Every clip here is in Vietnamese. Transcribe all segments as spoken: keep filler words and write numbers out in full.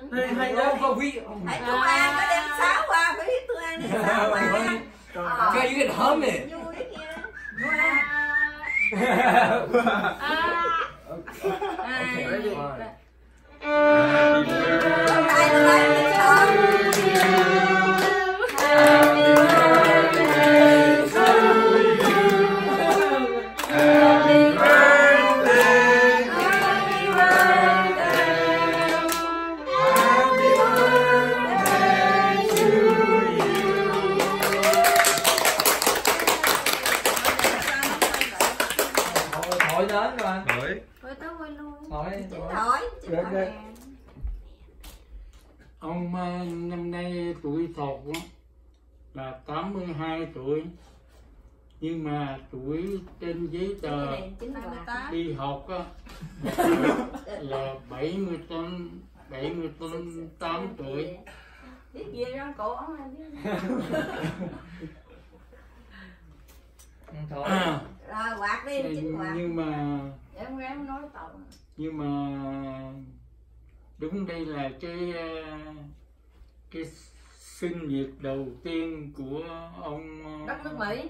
Hay đó có vị. Hãy công an có đem sáo qua, có biết tôi ăn đi sáo qua. Girl, you can hum it. Vui đấy kìa. Okay, ready? Ai là ai là chồng? Thổi đến rồi. Thổi. Thôi tao quên luôn. Thổi. Thổi. Được, được. Ông năm nay tuổi thọ là tám mươi hai tuổi, nhưng mà tuổi trên giấy tờ đi học á là bảy mươi tám tuổi. Biết gì trong cổ ông này biết. À, rồi quạt đi chính quạt. Nhưng mà Em em nói tao. nhưng mà đúng đây là cái cái sinh nhật đầu tiên của ông Đất nước Mỹ.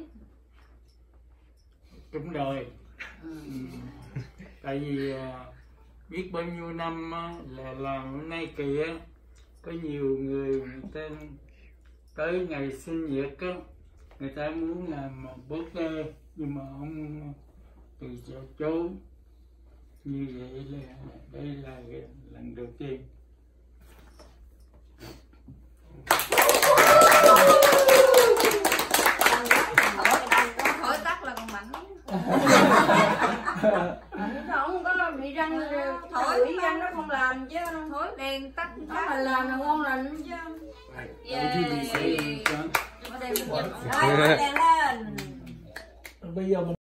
trong đời. Ừ. Tại vì biết bao nhiêu năm là làm hôm nay kìa, có nhiều người người ta tới ngày sinh nhật á, người ta muốn làm một birthday nhưng mà ông từ chối. Như vậy là đây là lần đầu tiên. Thổi tắt là còn mạnh. Không có bị răng, thổi bị răng nó không làm chứ. Thổi đèn tắt nó mà làm là ngon lành chứ. Yeah. Rồi, đèn lên. Bây giờ mình